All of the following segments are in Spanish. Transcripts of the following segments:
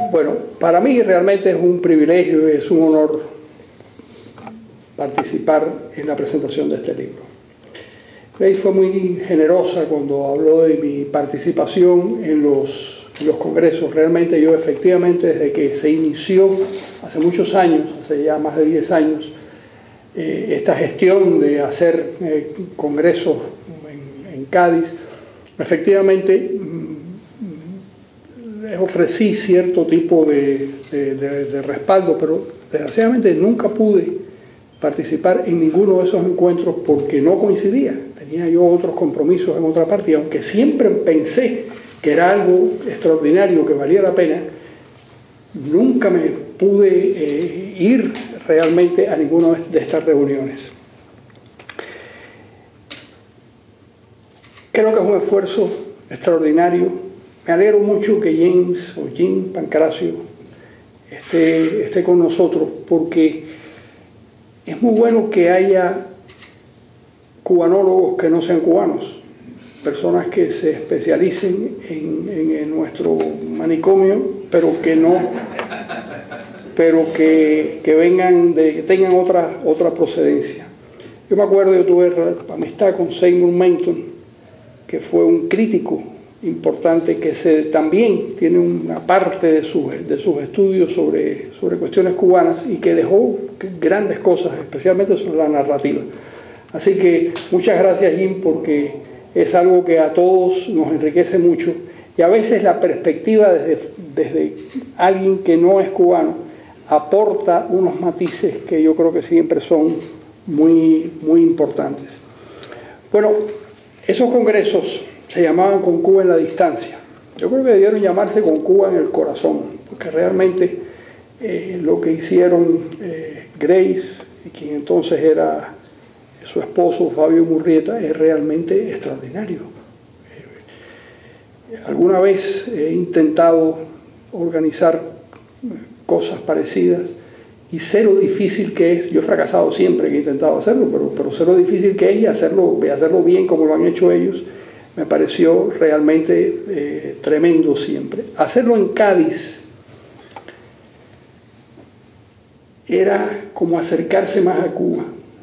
Bueno, para mí realmente es un privilegio, es un honor participar en la presentación de este libro. Grace fue muy generosa cuando habló de mi participación en los congresos. Realmente yo efectivamente desde que se inició hace muchos años, hace ya más de 10 años, esta gestión de hacer congresos en Cádiz, efectivamente les ofrecí cierto tipo de respaldo, pero desgraciadamente nunca pude participar en ninguno de esos encuentros porque no coincidía. Tenía yo otros compromisos en otra parte, y aunque siempre pensé que era algo extraordinario, que valía la pena, nunca me pude ir realmente a ninguna de estas reuniones. Creo que es un esfuerzo extraordinario. Me alegro mucho que Jim Pancracio esté con nosotros, porque es muy bueno que haya cubanólogos que no sean cubanos, personas que se especialicen en nuestro manicomio, pero que vengan que tengan otra procedencia. Yo me acuerdo, yo tuve amistad con Seymour Menton, que fue un crítico importante, que también tiene una parte de sus estudios sobre cuestiones cubanas, y que dejó grandes cosas, especialmente sobre la narrativa. Así que muchas gracias, Jim, porque es algo que a todos nos enriquece mucho, y a veces la perspectiva desde alguien que no es cubano aporta unos matices que yo creo que siempre son muy, muy importantes. Bueno, esos congresos se llamaban Con Cuba en la Distancia. Yo creo que debieron llamarse Con Cuba en el Corazón, porque realmente lo que hicieron Grace, y quien entonces era su esposo Fabio Murrieta, es realmente extraordinario. Alguna vez he intentado organizar cosas parecidas y sé lo difícil que es. Yo he fracasado siempre que he intentado hacerlo, pero sé lo difícil que es, y hacerlo bien como lo han hecho ellos me pareció realmente tremendo siempre. Hacerlo en Cádiz era como acercarse más a Cuba.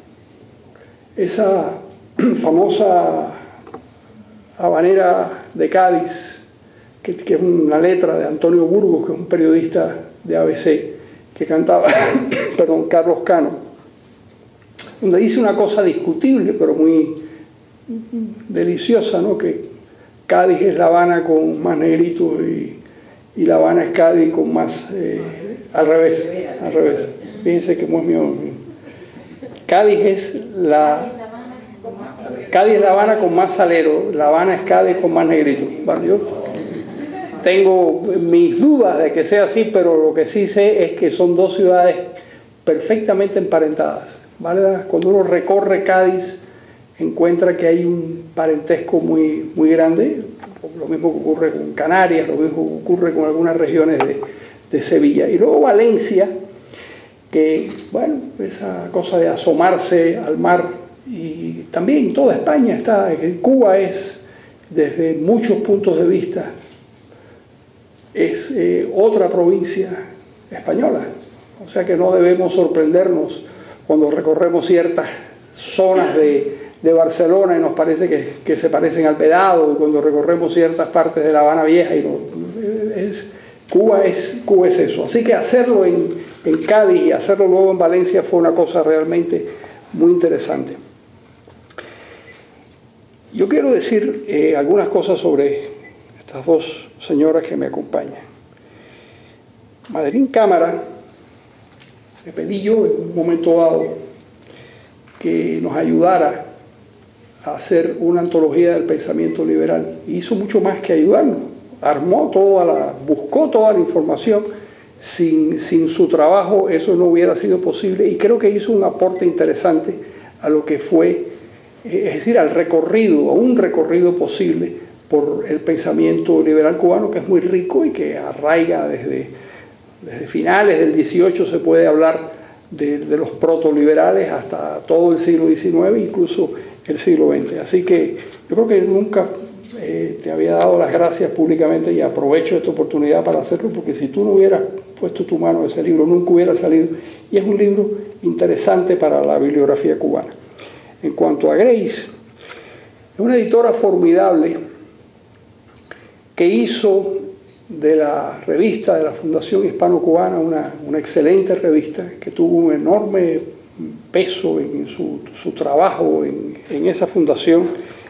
Esa famosa habanera de Cádiz, que es una letra de Antonio Burgos, que es un periodista de ABC, que cantaba perdón, Carlos Cano, donde dice una cosa discutible, pero muy deliciosa, ¿no? Que Cádiz es La Habana con más negritos y La Habana es Cádiz con más... al revés. Fíjense que es mío. Cádiz es La Habana con más salero, La Habana es Cádiz con más negrito. Bueno, yo tengo mis dudas de que sea así, pero lo que sí sé es que son dos ciudades perfectamente emparentadas, ¿vale? Cuando uno recorre Cádiz encuentra que hay un parentesco muy, muy grande. Lo mismo que ocurre con Canarias, lo mismo que ocurre con algunas regiones de Sevilla. Y luego Valencia, que, bueno, esa cosa de asomarse al mar, y también toda España está, Cuba es, desde muchos puntos de vista, es otra provincia española. O sea que no debemos sorprendernos cuando recorremos ciertas zonas de Barcelona y nos parece que se parecen al Vedado, y cuando recorremos ciertas partes de La Habana Vieja, y Cuba es eso. Así que hacerlo en Cádiz y hacerlo luego en Valencia fue una cosa realmente muy interesante. Yo quiero decir algunas cosas sobre estas dos señoras que me acompañan. Madeline Cámara, le pedí yo en un momento dado que nos ayudara a hacer una antología del pensamiento liberal. Hizo mucho más que ayudarnos. Buscó toda la información. Sin su trabajo eso no hubiera sido posible, y creo que hizo un aporte interesante a lo que fue, es decir, a un recorrido posible por el pensamiento liberal cubano, que es muy rico y que arraiga desde finales del 18, se puede hablar de los protoliberales hasta todo el siglo XIX, incluso el siglo XX. Así que yo creo que nunca te había dado las gracias públicamente y aprovecho esta oportunidad para hacerlo, porque si tú no hubieras puesto tu mano en ese libro, nunca hubiera salido. Y es un libro interesante para la bibliografía cubana. En cuanto a Grace, es una editora formidable que hizo de la revista de la Fundación Hispano-Cubana una excelente revista que tuvo un enorme peso en su trabajo en esa fundación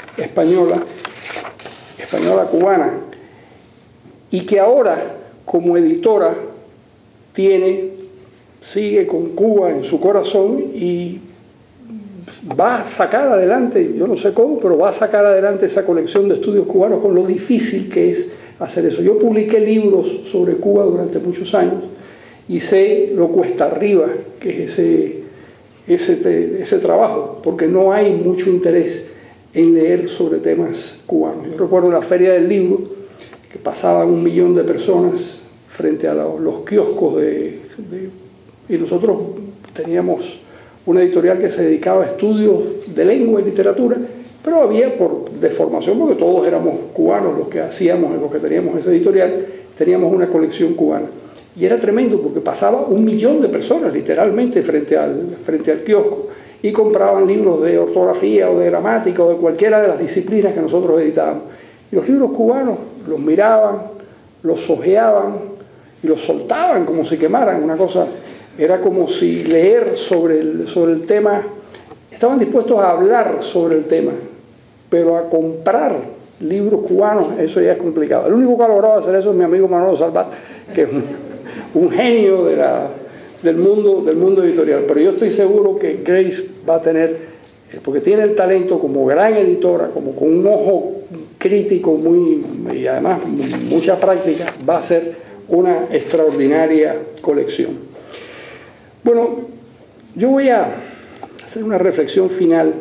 española-cubana, y que ahora como editora sigue con Cuba en su corazón y va a sacar adelante, yo no sé cómo, pero va a sacar adelante esa colección de estudios cubanos, con lo difícil que es hacer eso. Yo publiqué libros sobre Cuba durante muchos años y sé lo cuesta arriba que es ese trabajo, porque no hay mucho interés en leer sobre temas cubanos. Yo recuerdo la Feria del Libro, que pasaban 1 millón de personas frente a los kioscos y nosotros teníamos una editorial que se dedicaba a estudios de lengua y literatura, pero había por deformación, porque todos éramos cubanos los que hacíamos, los que teníamos esa editorial, teníamos una colección cubana. Y era tremendo porque pasaba 1 millón de personas literalmente frente al kiosco y compraban libros de ortografía o de gramática o de cualquiera de las disciplinas que nosotros editábamos. Y los libros cubanos los miraban, los hojeaban y los soltaban como si quemaran. Una cosa, era como si leer sobre el tema, estaban dispuestos a hablar sobre el tema, pero a comprar libros cubanos, eso ya es complicado. El único que ha logrado hacer eso es mi amigo Manolo Salvat, que es un genio del mundo editorial. Pero yo estoy seguro que Grace va a tener, porque tiene el talento como gran editora, como con un ojo crítico y además mucha práctica, va a ser una extraordinaria colección. Bueno, yo voy a hacer una reflexión final,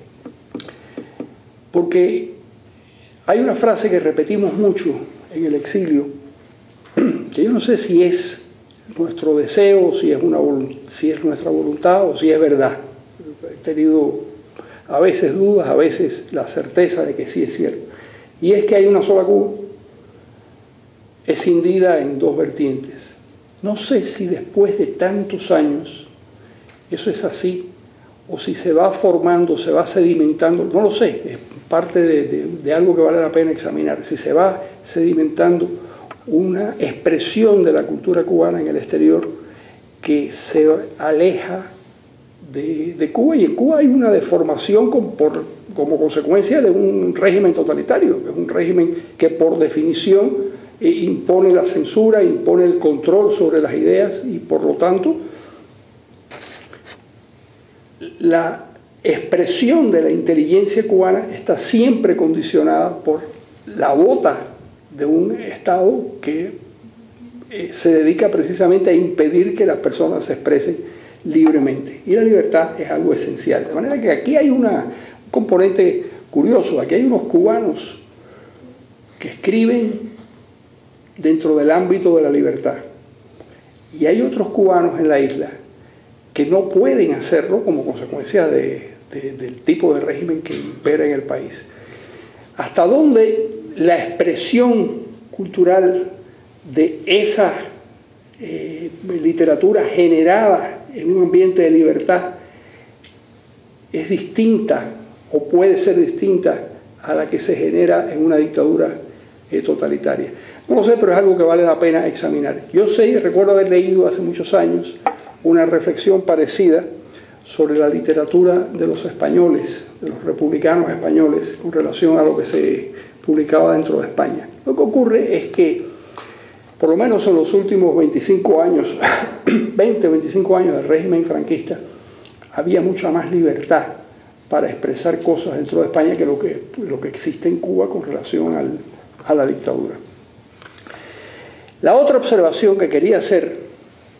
porque hay una frase que repetimos mucho en el exilio, que yo no sé si es nuestro deseo, si es nuestra voluntad o si es verdad. He tenido a veces dudas, a veces la certeza de que sí es cierto. Y es que hay una sola Cuba, escindida en 2 vertientes. No sé si después de tantos años eso es así, o si se va formando, se va sedimentando, no lo sé, es parte de algo que vale la pena examinar, si se va sedimentando una expresión de la cultura cubana en el exterior que se aleja de Cuba, y en Cuba hay una deformación como consecuencia de un régimen totalitario, es un régimen que por definición impone la censura, impone el control sobre las ideas, y por lo tanto la expresión de la inteligencia cubana está siempre condicionada por la bota de un Estado que se dedica precisamente a impedir que las personas se expresen libremente. Y la libertad es algo esencial. De manera que aquí hay un componente curioso. Aquí hay unos cubanos que escriben dentro del ámbito de la libertad. Y hay otros cubanos en la isla que no pueden hacerlo como consecuencia del tipo de régimen que impera en el país. ¿Hasta dónde la expresión cultural de esa literatura generada en un ambiente de libertad es distinta o puede ser distinta a la que se genera en una dictadura totalitaria? No lo sé, pero es algo que vale la pena examinar. Yo recuerdo haber leído hace muchos años una reflexión parecida sobre la literatura de los españoles, de los republicanos españoles, con relación a lo que se publicaba dentro de España. Lo que ocurre es que, por lo menos en los últimos 25 años, 20 o 25 años del régimen franquista, había mucha más libertad para expresar cosas dentro de España que lo que existe en Cuba con relación a la dictadura. La otra observación que quería hacer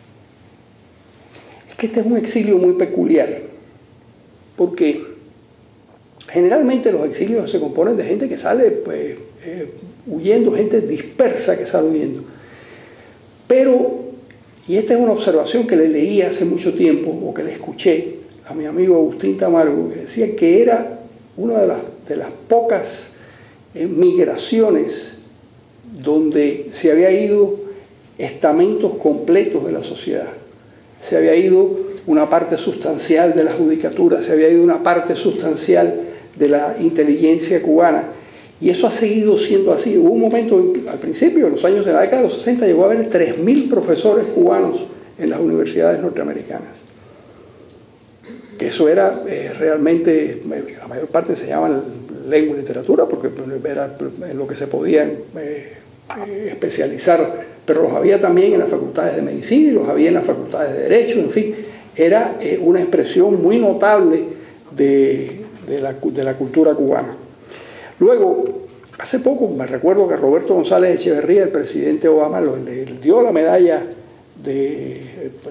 es que este es un exilio muy peculiar, porque generalmente los exilios se componen de gente que sale huyendo, gente dispersa que sale huyendo. Pero, y esta es una observación que le leí hace mucho tiempo, o que le escuché a mi amigo Agustín Tamargo, que decía que era una de las pocas migraciones donde se había ido estamentos completos de la sociedad. Se había ido una parte sustancial de la judicatura, se había ido una parte sustancial de la inteligencia cubana. Y eso ha seguido siendo así. Hubo un momento, al principio, en los años de la década de los 60, llegó a haber 3.000 profesores cubanos en las universidades norteamericanas. Que eso era realmente, la mayor parte se llamaban lengua y literatura, porque era en lo que se podían especializar, pero los había también en las facultades de medicina y los había en las facultades de derecho, en fin, era una expresión muy notable de la cultura cubana. Luego, hace poco me recuerdo que Roberto González Echeverría, el presidente Obama, le dio la medalla de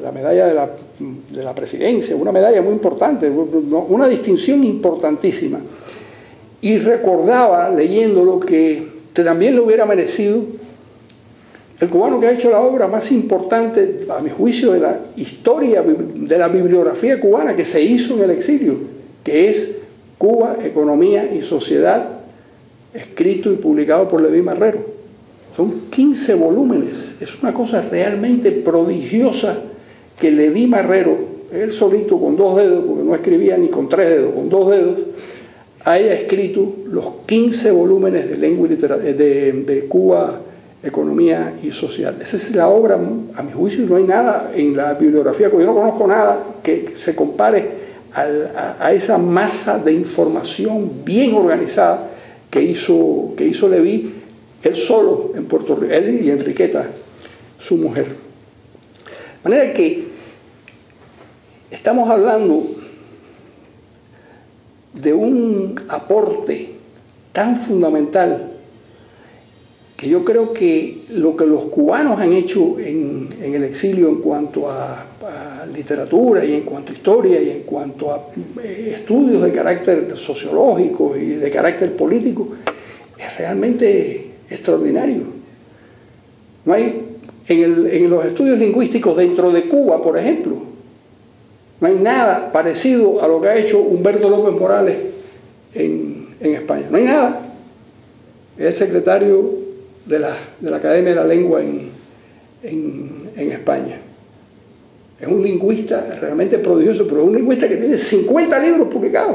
la presidencia, una medalla muy importante, una distinción importantísima. Y recordaba, leyéndolo, que también le hubiera merecido el cubano que ha hecho la obra más importante, a mi juicio, de la historia, de la bibliografía cubana que se hizo en el exilio, que es Cuba, Economía y Sociedad, escrito y publicado por Leví Marrero. Son 15 volúmenes. Es una cosa realmente prodigiosa que Leví Marrero, él solito con 2 dedos, porque no escribía ni con 3 dedos, con 2 dedos, haya escrito los 15 volúmenes de lengua y literatura de Cuba, Economía y Sociedad. Esa es la obra, a mi juicio, no hay nada en la bibliografía, yo no conozco nada que se compare a esa masa de información bien organizada que hizo Leví, él solo en Puerto Rico, él y Enriqueta, su mujer. De manera que estamos hablando de un aporte tan fundamental que yo creo que lo que los cubanos han hecho en el exilio en cuanto a literatura y en cuanto a historia y en cuanto a estudios de carácter sociológico y de carácter político es realmente extraordinario. No hay, en los estudios lingüísticos dentro de Cuba, por ejemplo, no hay nada parecido a lo que ha hecho Humberto López Morales en España. No hay nada. Es el secretario de la Academia de la Lengua en España. Es un lingüista realmente prodigioso, pero es un lingüista que tiene 50 libros publicados.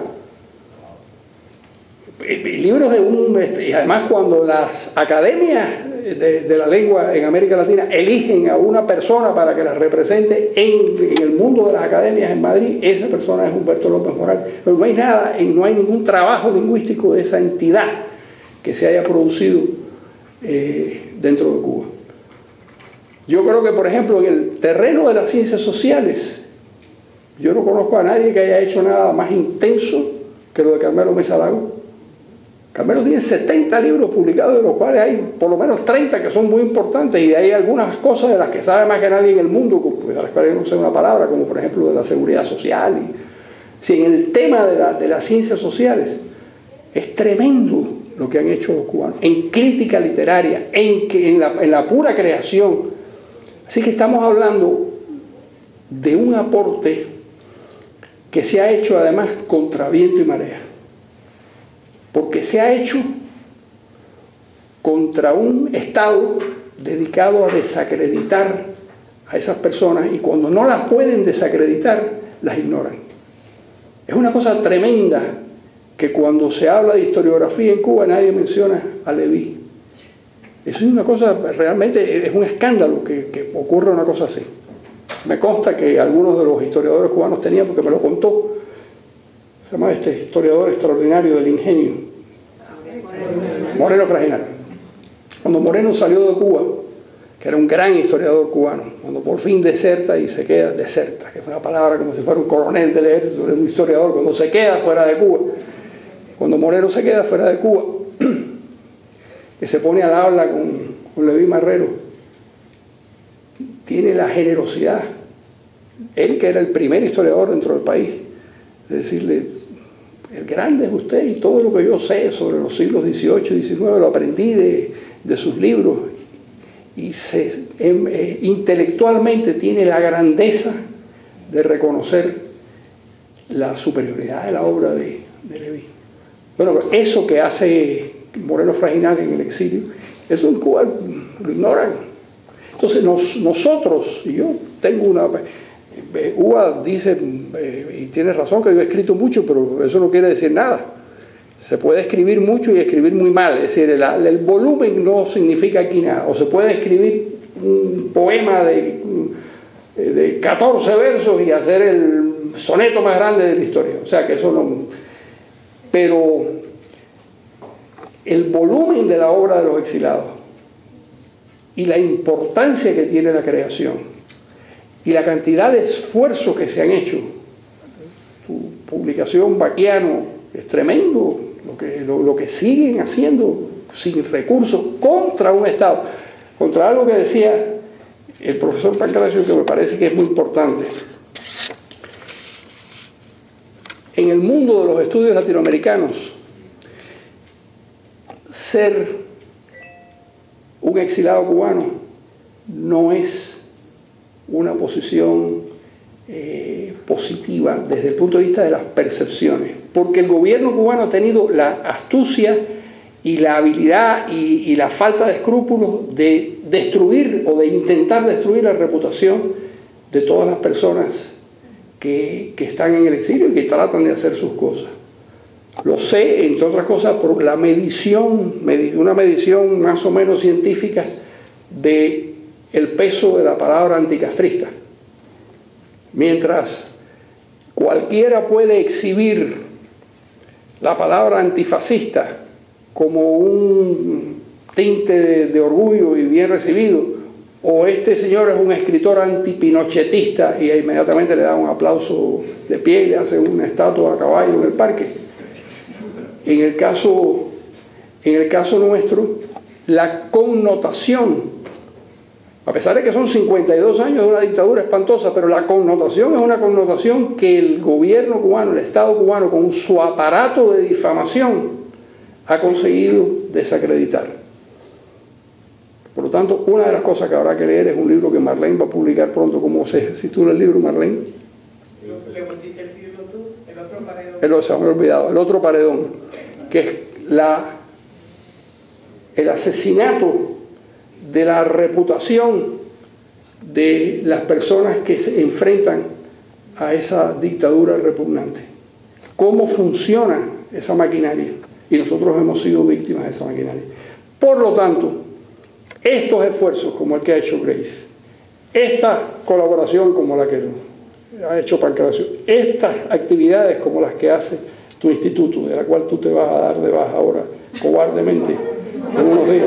Y libros y además cuando las academias de la lengua en América Latina eligen a una persona para que la represente en el mundo de las academias en Madrid, esa persona es Humberto López Morales. Pero no hay nada, no hay ningún trabajo lingüístico de esa entidad que se haya producido dentro de Cuba. Yo creo que, por ejemplo, en el terreno de las ciencias sociales, yo no conozco a nadie que haya hecho nada más intenso que lo de Carmelo Mesa Lago. Carmelo tiene 70 libros publicados, de los cuales hay por lo menos 30 que son muy importantes, y hay algunas cosas de las que sabe más que nadie en el mundo, de las cuales no sé una palabra, como por ejemplo de la seguridad social. Si en el tema de las ciencias sociales es tremendo lo que han hecho los cubanos, en crítica literaria, en la pura creación. Así que estamos hablando de un aporte que se ha hecho además contra viento y marea, porque se ha hecho contra un Estado dedicado a desacreditar a esas personas, y cuando no las pueden desacreditar, las ignoran. Es una cosa tremenda que cuando se habla de historiografía en Cuba nadie menciona a Leví. Eso es una cosa, realmente es un escándalo que ocurra una cosa así. Me consta que algunos de los historiadores cubanos tenían, porque me lo contó, se llama este historiador extraordinario del ingenio, Moreno Frajinal. Cuando Moreno salió de Cuba, que era un gran historiador cubano, cuando por fin deserta y se queda, deserta, que es una palabra como si fuera un coronel del ejército, un historiador, cuando se queda fuera de Cuba, cuando Moreno se queda fuera de Cuba, que se pone al habla con Leví Marrero, tiene la generosidad, él que era el primer historiador dentro del país, de decirle: el grande es usted, y todo lo que yo sé sobre los siglos XVIII y XIX lo aprendí de sus libros, y intelectualmente tiene la grandeza de reconocer la superioridad de la obra de Leví. Bueno, eso que hace Moreno Fraginal en el exilio. Eso en Cuba lo ignoran. Entonces nosotros, y yo tengo una... Uva dice, y tiene razón, que yo he escrito mucho, pero eso no quiere decir nada. Se puede escribir mucho y escribir muy mal, es decir, el volumen no significa aquí nada. O se puede escribir un poema de 14 versos y hacer el soneto más grande de la historia. O sea que eso no... Pero el volumen de la obra de los exilados y la importancia que tiene la creación y la cantidad de esfuerzos que se han hecho, tu publicación, Baquiano, es tremendo lo que siguen haciendo sin recursos contra un Estado, contra algo que decía el profesor Pancracio, que me parece que es muy importante. En el mundo de los estudios latinoamericanos, ser un exilado cubano no es una posición positiva desde el punto de vista de las percepciones, porque el gobierno cubano ha tenido la astucia y la habilidad y la falta de escrúpulos de destruir o de intentar destruir la reputación de todas las personas que están en el exilio y que tratan de hacer sus cosas. Lo sé, entre otras cosas, por la medición, una medición más o menos científica de el peso de la palabra anticastrista. Mientras cualquiera puede exhibir la palabra antifascista como un tinte de orgullo y bien recibido, o este señor es un escritor antipinochetista y inmediatamente le da un aplauso de pie y le hace una estatua a caballo en el parque. En el caso nuestro, la connotación, a pesar de que son 52 años de una dictadura espantosa, pero la connotación es una connotación que el gobierno cubano, el Estado cubano, con su aparato de difamación, ha conseguido desacreditar. Por lo tanto, una de las cosas que habrá que leer es un libro que Marlene va a publicar pronto. ¿Cómo se titula el libro, Marlene? ¿Le pusiste el título tú? El otro paredón. Se me ha olvidado. El otro paredón, que es el asesinato de la reputación de las personas que se enfrentan a esa dictadura repugnante. ¿Cómo funciona esa maquinaria? Y nosotros hemos sido víctimas de esa maquinaria. Por lo tanto, estos esfuerzos como el que ha hecho Grace, esta colaboración como la que ha hecho Pancracio, estas actividades como las que hace tu instituto, de la cual tú te vas a dar de baja ahora cobardemente en unos días,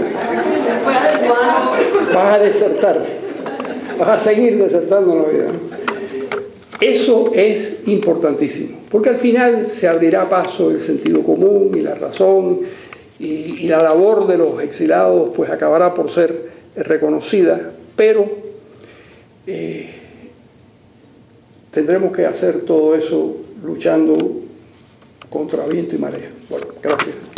vas a desertar, vas a seguir desertando en la vida, ¿no? Eso es importantísimo, porque al final se abrirá paso el sentido común y la razón, y la labor de los exilados pues acabará por ser reconocida, pero tendremos que hacer todo eso luchando contra viento y marea. Bueno, gracias.